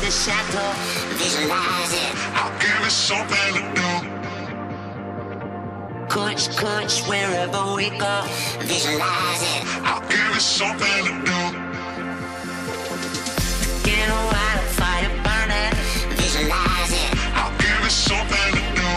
the chateau, visualize it. I'll give it something to do. Coach, wherever we go, visualize it. I'll give it something to do. Get a wildfire burning, visualize it. I'll give it something to do.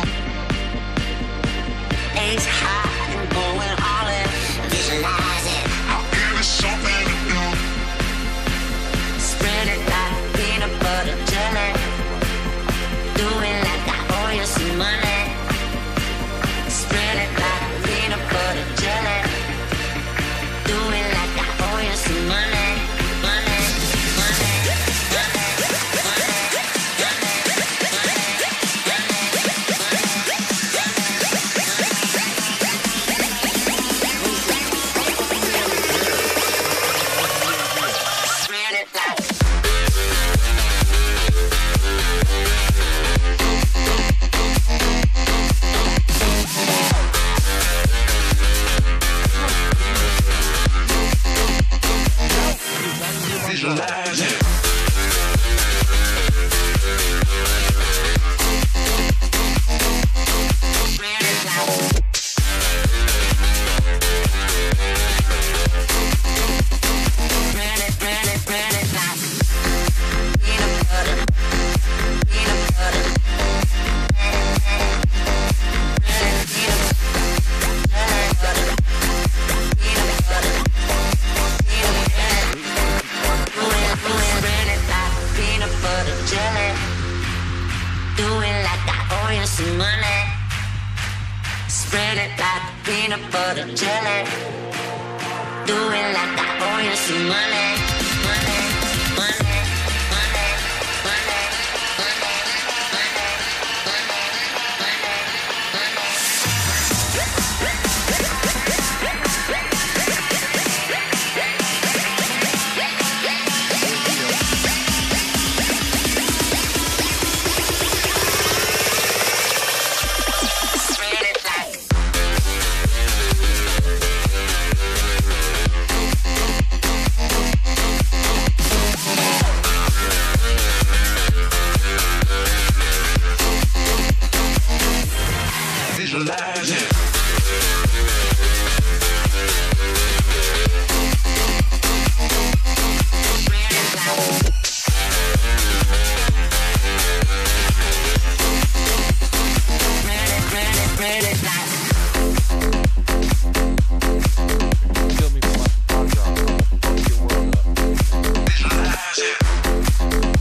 Ace high and going all in, visualize it. I'll give it something to do. Spread it like peanut butter jelly. Do it like I owe you some money. Spread it like peanut butter jelly. Do it like I owe you some money. Money, money, money, spread it like. Visualize it. Spread it like. Spread it like. Peanut butter, peanut butter. Peanut butter, peanut butter, peanut butter. Spread it like peanut butter jelly. Do it like I owe you some money. Spread it like peanut butter jelly. Do it like I owe you some money. Money, money, money, money, spread it like. Visualize it. Spread it like. Spread it like. Kill me for my hard job. Fuck your world up. Visualize it.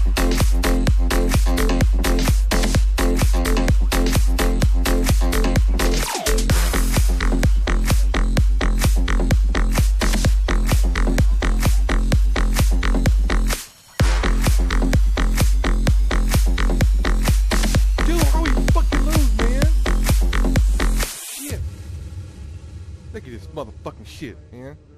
Dude, how we fucking lose, man? Shit. Look at this motherfucking shit, man.